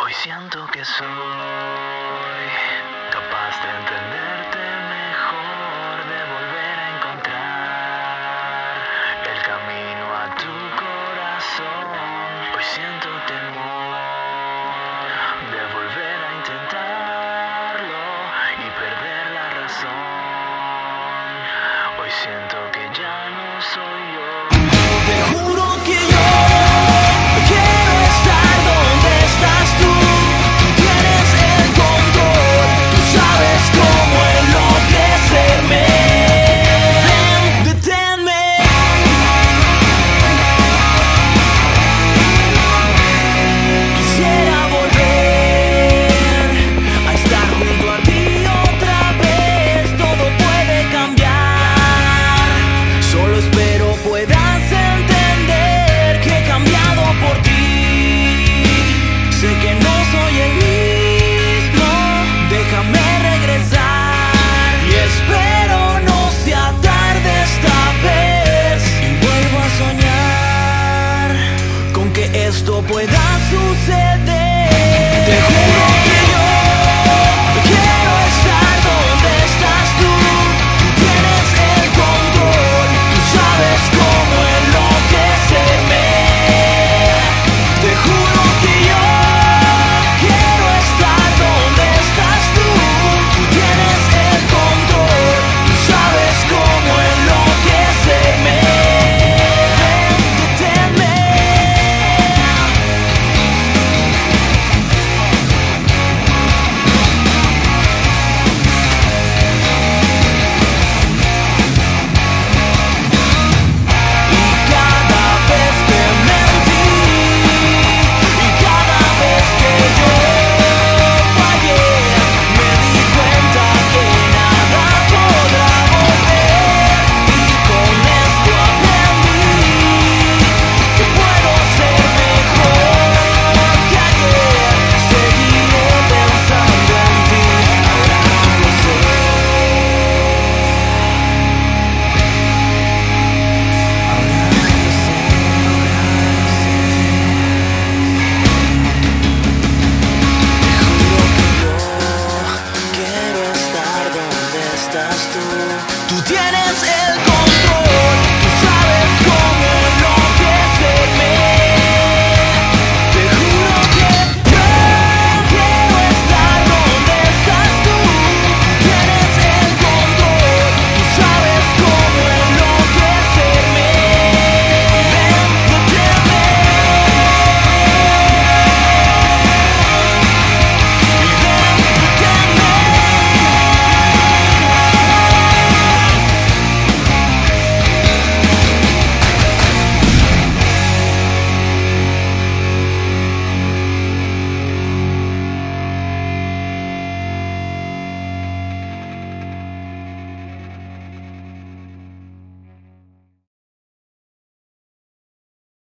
Hoy siento que soy capaz de entenderte mejor, de volver a encontrar el camino a tu corazón. Hoy siento temor de volver a intentarlo y perder la razón. Hoy siento que ya no soy yo. Te juro que yo quiero estar donde estás tú. Tú tienes el control, tú sabes cómo enloquecerme. Ven, deténme. Quisiera volver a estar junto a ti otra vez. Todo puede cambiar, solo espero puedas entender que he cambiado por ti. Sé que no soy el mismo, déjame regresar. Y espero no sea tarde esta vez y vuelvo a soñar con que esto pueda suceder.